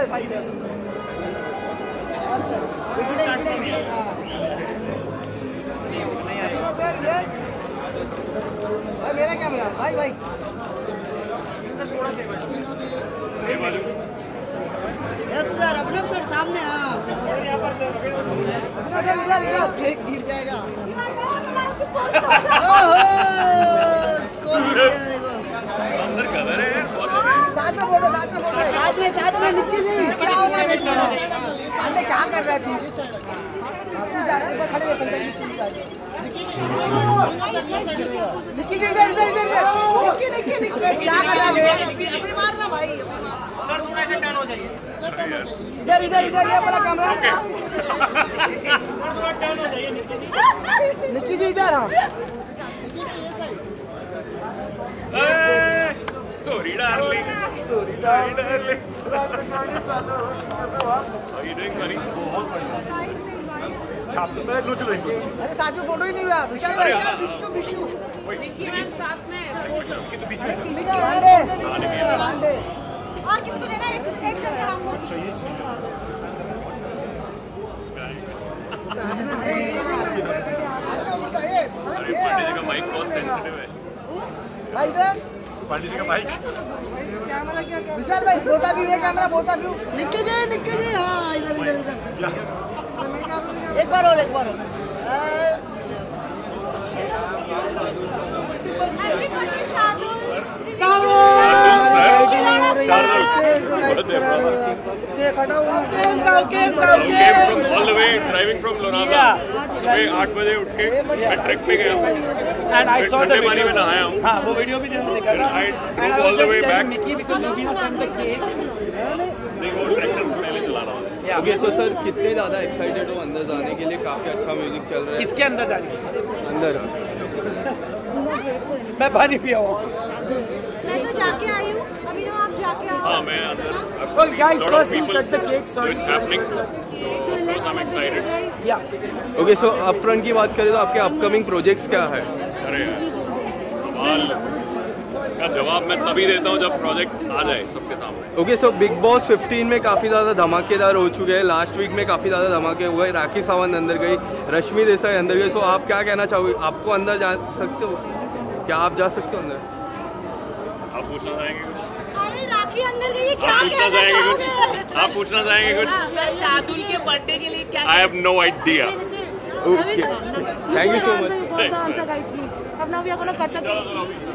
भाई इधर सर, इकडे सर इधर। भाई मेरा कैमरा भाई यस सर, अभिनव सर सामने। हाँ गिर जाएगा। कौन देखो साथ में निक्की जी क्या कर रहे थे? निक्की जी इधर क्या कर रहा है? अभी मारना भाई, सर थोड़ा सा टर्न हो जाइए। इधर ये वाला कैमरा। टर्न हो जाइए निक्की जी इधर। हाँ Sorry, darling. How you doing, buddy? अरे साथ में फोटो ही नहीं हुआ। विशाल विशु निक्की मैम साथ में और किसी को लेना है? एक शॉट कराऊंगा। अरे पांडे जी का माइक बहुत सेंसिटिव है। भाई इधर पांडे जी का माइक। विशाल भाई बोता भी है कैमरा, बोता भी। निक्की जी हाँ इधर एक बार और All the way driving from Lonavala. सुबह 8 बजे उठ के मैं ट्रैक पे गया। And I saw the पानी में नहाया हूँ। हाँ वो वीडियो भी देखा था। I drove all the way back. Nikki because you been from the cave. नहीं वो ट्रैक्टर पहले चला रहा हूँ। ओके सो सर कितने ज़्यादा एक्साइटेड हो अंदर जाने के लिए? काफ़ी अच्छा म्यूजिक चल रहा है। किसके अंदर जाने? अंदर मैं पानी पिया हूँ। मैं तो जाके आई हूँ, अभी तो आप जाके आओ। हाँ मैं अंदर। Well guys, first we'll cut the cake. So it's happening. Of course I'm excited. Yeah. Okay so upfront की बात करें तो आपके अपकमिंग प्रोजेक्ट्स क्या है? अरे यार सवाल का जवाब मैं तभी देता हूँ जब प्रोजेक्ट आ जाए सबके सामने। ओके सो बिग बॉस 15 में काफ़ी ज़्यादा धमाकेदार हो चुके हैं। लास्ट वीक में काफ़ी ज़्यादा धमाके हुए। राखी सावंत अंदर गई, रश्मि देसाई अंदर गई। तो आप क्या कहना चाहोगे? आपको अंदर जा सकते हो? क्या आप जा सकते हो अंदर? आप पूछना चाहेंगे कुछ? अरे राखी अंदर गई, क्या आप पूछना कहना चाहेंगे कुछ? चाहोगे? आप पूछना चाहेंगे कुछ? शार्दुल के बर्थडे के लिए क्या? I have no idea. Okay thank you so much. Answer, guys, please. अब now we are gonna cut the cake, please.